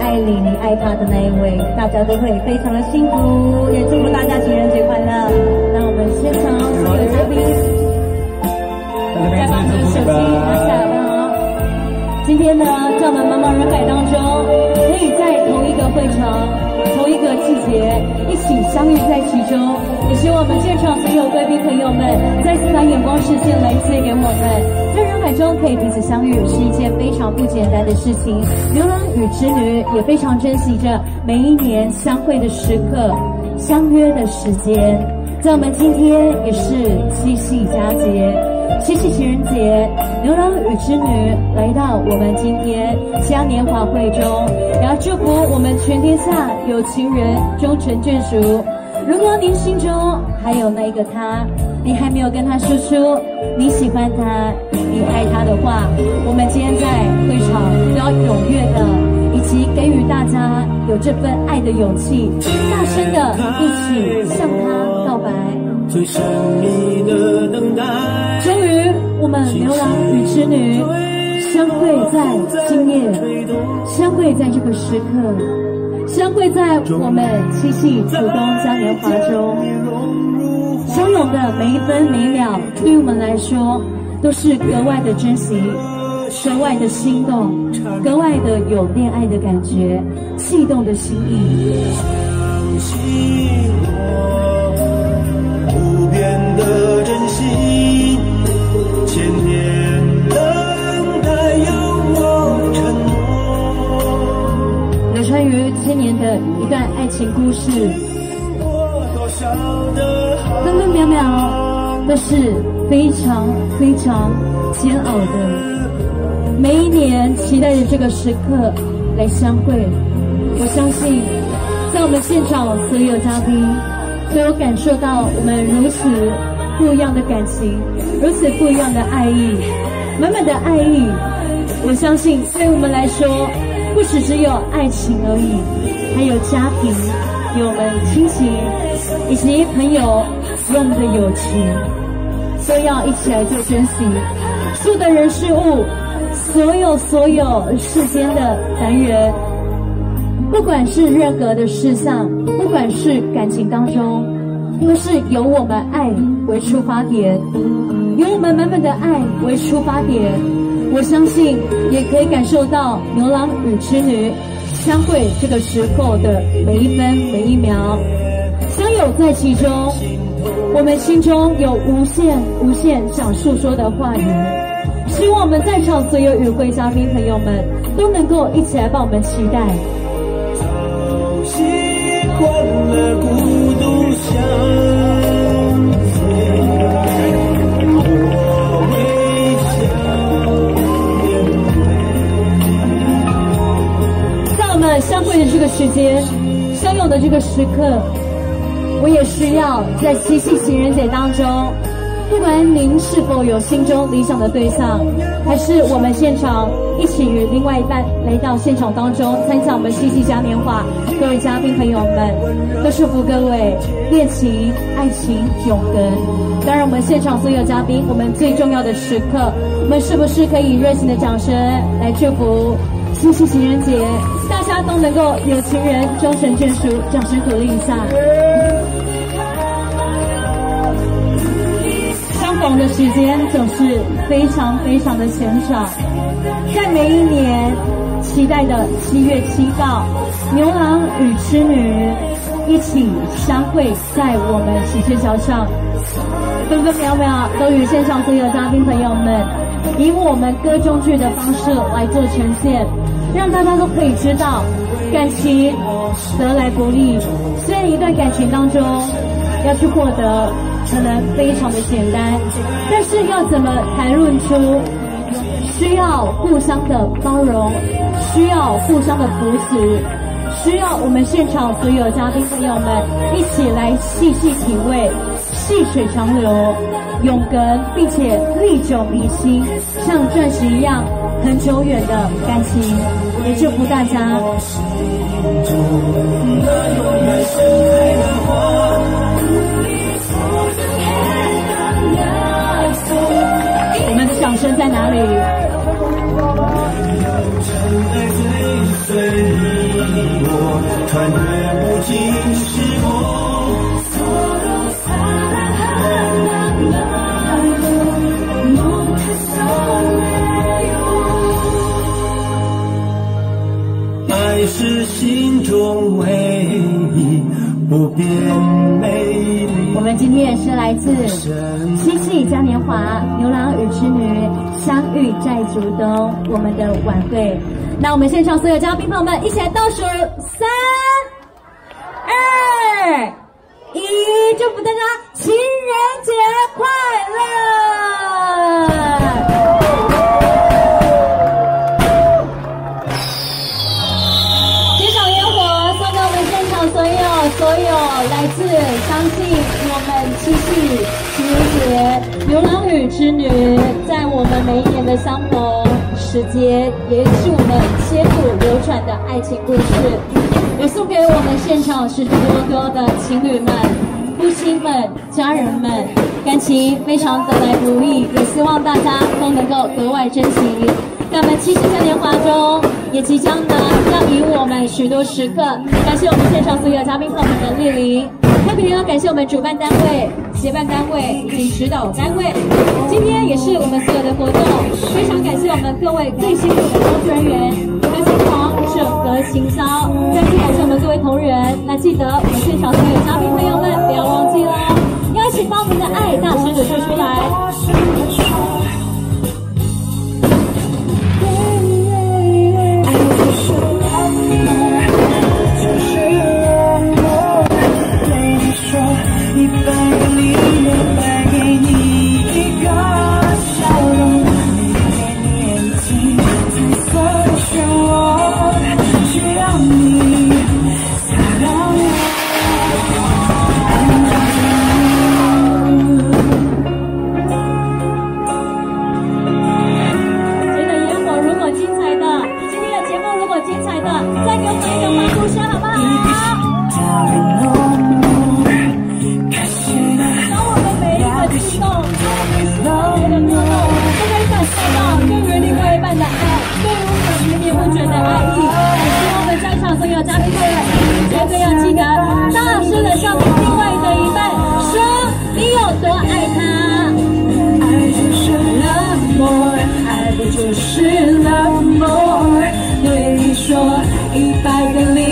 爱你，你爱他的那一位，大家都会非常的幸福，也祝福大家情人节快乐。那我们现场所有嘉宾，再把我们的手机拿下来了。今天呢，在我们茫茫人海当中，可以在同一个会场、同一个季节一起相遇在其中，也希望我们现场所有贵宾朋友们再次把眼光视线来借给我们，在人海中可以彼此相遇是一件非常不简单的事情。牛郎与织女也非常珍惜着每一年相会的时刻、相约的时间。在我们今天也是七夕佳节。七夕情人节，牛郎与织女来到我们今天嘉年华会中，也要祝福我们全天下有情人终成眷属。如果您心中还有那个他，你还没有跟他说出你喜欢他、你爱他的话，我们今天在会场都要踊跃的，以及给予大家有这份爱的勇气，大声的一起向他告白。 最神秘的等待， 终于我们牛郎与织女相会在今夜，相会在这个时刻，相会在我们七夕楚冬嘉年华中，相拥的每一分每一秒，对于我们来说都是格外的珍惜，格外的心动，格外的有恋爱的感觉，悸动的心意。 相信我不变的真心，千年等待有我承诺， 流传于千年的一段爱情故事，分分秒秒都是非常非常煎熬的，每一年期待着这个时刻来相会。我相信在我们现场所有嘉宾都有感受到我们如此不一样的感情，如此不一样的爱意，满满的爱意。我相信对我们来说不只有爱情而已，还有家庭，有我们亲情以及朋友，有我们的友情，都要一起来做珍惜。所有的人事物，所有世间的凡人，不管是任何的事项，不管是感情当中，都是由我们爱为出发点，由我们满满的爱为出发点。我相信也可以感受到牛郎与织女相会这个时候的每一分每一秒，相拥在其中，我们心中有无限想诉说的话语。希望我们在场所有与会嘉宾朋友们都能够一起来帮我们期待。 习惯了孤独相随，我微笑面对。 在我们相会的这个时间，相拥的这个时刻，我也需要在七夕情人节当中，不管您是否有心中理想的对象，还是我们现场一起与另外一半来到现场当中参加我们七夕嘉年华，各位嘉宾朋友们，都祝福各位恋情、爱情永恒。当然，我们现场所有嘉宾，我们最重要的时刻，我们是不是可以热情的掌声来祝福七夕情人节，大家都能够有情人终成眷属？掌声鼓励一下。相逢的时间总是非常非常的浅少，在每一年期待的7月7号，牛郎与织女一起相会在我们喜鹊桥上，分分秒秒都与现场所有嘉宾朋友们以我们歌中剧的方式来做呈现，让大家都可以知道感情得来不易。虽然一段感情当中要去获得可能非常的简单，但是要怎么谈论出，需要互相的包容，需要互相的扶持，需要我们现场所有嘉宾朋友们一起来细细体味，细水长流，永恒并且历久弥新，像钻石一样很久远的感情。也祝福大家。我们的掌声在哪里？ 穿越不尽时空。爱是心中唯一不变美丽。 我们今天也是来自七夕嘉年华牛郎与织女相遇在竹东我们的晚会。那我们现场所有嘉宾朋友们一起来倒数3、2、1，祝福大家情人节快乐！所有来自相信我们七夕情人节牛郎与织女在我们每一年的相逢时节，也是我们切骨流传的爱情故事，也送给我们现场许许多多的情侣们、夫妻们、家人们，感情非常的来不易，也希望大家都能够格外珍惜。在我们七夕嘉年华中，也即将呢要以我们许多时刻，感谢我们现场所有嘉宾朋友们的莅临，特别要感谢我们主办单位、协办单位以及指导单位。今天也是我们所有的活动，非常感谢我们各位最辛苦的工作人员、歌星团、整合行销，再次感谢我们各位同仁。那记得我们现场所有嘉宾朋友们，不要忘记了，要一起把我们的爱大声的说出来。 就是 love more， 对你说100个理